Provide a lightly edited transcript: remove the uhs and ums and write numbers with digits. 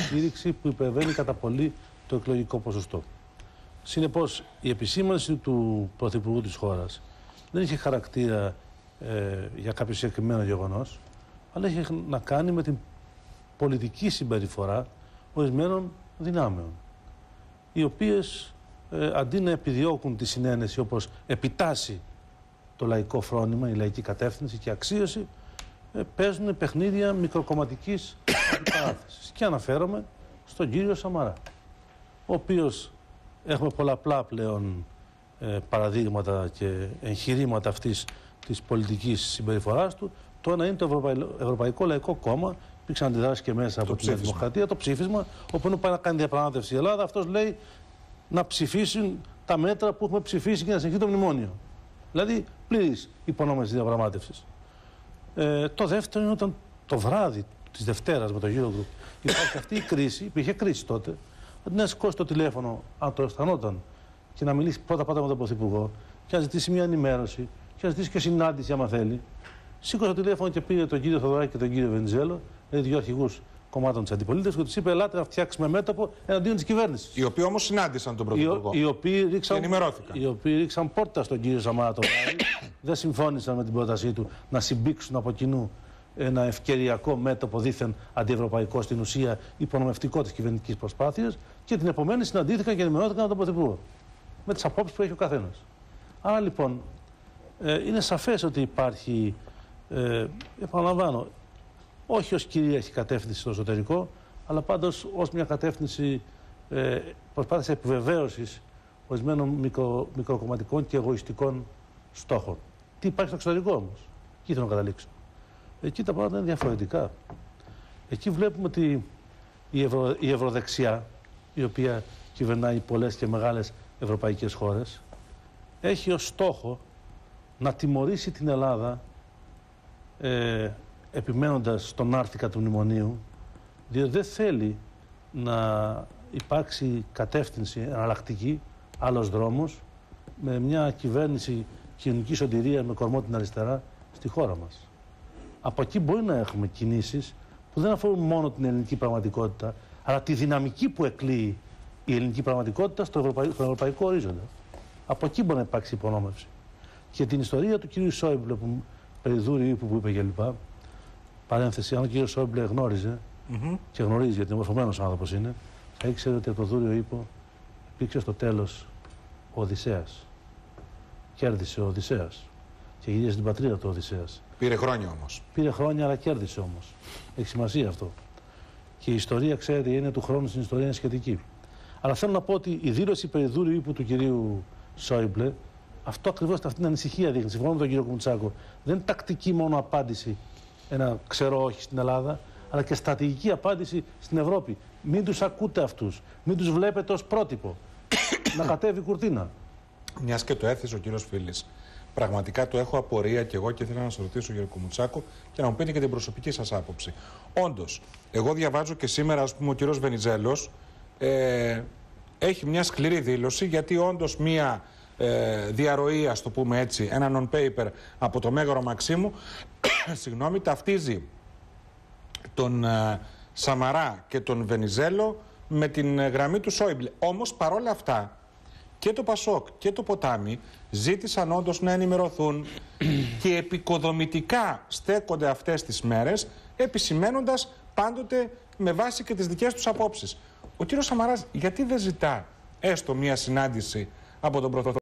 στήριξη που υπερβαίνει κατά πολύ το εκλογικό ποσοστό. Συνεπώς, η επισήμανση του Πρωθυπουργού της χώρας δεν είχε χαρακτήρα για κάποιο συγκεκριμένο γεγονός, αλλά είχε να κάνει με την πολιτική συμπεριφορά ορισμένων δυνάμεων, οι οποίες αντί να επιδιώκουν τη συνένεση όπως επιτάσσει το λαϊκό φρόνημα, η λαϊκή κατεύθυνση και αξίωση, παίζουν παιχνίδια μικροκομματικής αντιπαράθεσης. Και αναφέρομαι στον κύριο Σαμαρά, ο οποίος έχουμε πολλαπλά πλέον παραδείγματα και εγχειρήματα αυτής της πολιτικής συμπεριφοράς του. Το ένα είναι το Ευρωπαϊκό Λαϊκό Κόμμα, υπήρξαν αντιδράσεις και μέσα από τη Δημοκρατία, το ψήφισμα, όπου είναι πάει να κάνει διαπραγμάτευση η Ελλάδα, αυτός λέει να ψηφίσουν τα μέτρα που έχουμε ψηφίσει και να συνεχίσει το μνημόνιο. Δηλαδή πλήρης υπονόμευση διαπραγμάτευσης. Το δεύτερο είναι όταν το βράδυ της Δευτέρας με το Eurogroup υπάρχει αυτή η κρίση, υπήρχε κρίση τότε, αντί να σηκώσει το τηλέφωνο, αν το αισθανόταν, και να μιλήσει πρώτα με τον Πρωθυπουργό και να ζητήσει μια ενημέρωση και να ζητήσει και συνάντηση, άμα θέλει, σήκωσε το τηλέφωνο και πήρε τον κύριο Θοδωράκη και τον κύριο Βενιζέλο, δηλαδή δύο αρχηγούς κομμάτων της αντιπολίτευσης, και τους είπε: ελάτε να φτιάξουμε μέτωπο εναντίον της κυβέρνησης. Οι οποίοι όμως συνάντησαν τον Πρωθυπουργό. Οι οποίοι ρίξαν πόρτα στον κύριο Σαμαρά το βράδυ, δεν συμφώνησαν με την πρότασή του να συμπήξουν από κοινού ένα ευκαιριακό μέτωπο δήθεν αντιευρωπαϊκό, στην ουσία υπονομευτικό της κυβερνητικής προσπάθειας, και την επομένη συναντήθηκαν και ενημερώθηκαν από τον Πρωθυπουργό με τις απόψεις που έχει ο καθένας. Άρα λοιπόν είναι σαφές ότι υπάρχει, επαναλαμβάνω, όχι ως κυρίαρχη κατεύθυνση στο εσωτερικό, αλλά πάντως ως μια κατεύθυνση προσπάθειας επιβεβαίωσης ορισμένων μικροκομματικών και εγωιστικών στόχων. Τι υπάρχει στο εξωτερικό όμως, εκεί θέλω να καταλήξω. Εκεί τα πράγματα είναι διαφορετικά. Εκεί βλέπουμε ότι η ευρωδεξιά, η οποία κυβερνάει πολλές και μεγάλες ευρωπαϊκές χώρες, έχει ως στόχο να τιμωρήσει την Ελλάδα επιμένοντας στον άρθικα του μνημονίου, διότι δεν θέλει να υπάρξει κατεύθυνση εναλλακτική, άλλος δρόμος, με μια κυβέρνηση κοινωνικής σωτηρίας με κορμό την αριστερά στη χώρα μας. Από εκεί μπορεί να έχουμε κινήσεις που δεν αφορούν μόνο την ελληνική πραγματικότητα, αλλά τη δυναμική που εκλείει η ελληνική πραγματικότητα στον ευρωπαϊκό ορίζοντα. Από εκεί μπορεί να υπάρξει υπονόμευση. Και την ιστορία του κ. Σόιμπλε, περί δούριου ύπου που είπε κλπ. Παρένθεση, αν ο κ. Σόιμπλε γνώριζε και γνωρίζει, γιατί είναι μορφωμένος άνθρωπος είναι, θα ήξερε ότι από το δούριο ύπο υπήρξε στο τέλος ο Οδυσσέας. Κέρδισε ο Οδυσσέας και γύρισε στην πατρίδα του Οδυσσέας. Πήρε χρόνια όμως. Πήρε χρόνια, αλλά κέρδισε όμως. Έχει σημασία αυτό. Και η ιστορία, ξέρετε, είναι του χρόνου στην ιστορία, είναι σχετική. Αλλά θέλω να πω ότι η δήλωση περί δούριου ύπου του κυρίου Σόιμπλε, αυτό ακριβώς, αυτή την ανησυχία δείχνει. Συμφωνώ με τον κύριο Κουμουτσάκο. Δεν είναι τακτική μόνο απάντηση, ένα ξέρω όχι στην Ελλάδα, αλλά και στρατηγική απάντηση στην Ευρώπη. Μην τους ακούτε αυτούς. Μην τους βλέπετε ως πρότυπο. Να κατέβει η κουρτίνα. Μιας και το έθεσε ο κύριος Φίλης, πραγματικά το έχω απορία κι εγώ και ήθελα να σας ρωτήσω, κύριε Κουμουτσάκο, και να μου πείτε και την προσωπική σας άποψη. Όντως, εγώ διαβάζω και σήμερα, ας πούμε, ο κύριος Βενιζέλος έχει μια σκληρή δήλωση, γιατί όντως μια διαρροή, ας το πούμε έτσι, ένα non-paper από το Μέγαρο Μαξίμου, συγγνώμη, ταυτίζει τον Σαμαρά και τον Βενιζέλο με την γραμμή του Σόιμπλε. Όμως, παρόλα αυτά, και το Πασόκ και το Ποτάμι ζήτησαν όντως να ενημερωθούν και επικοδομητικά στέκονται αυτές τις μέρες, επισημένοντας πάντοτε με βάση και τις δικές τους απόψεις. Ο κύριος Σαμαράς γιατί δεν ζητά έστω μία συνάντηση από τον Πρωθυπουργό?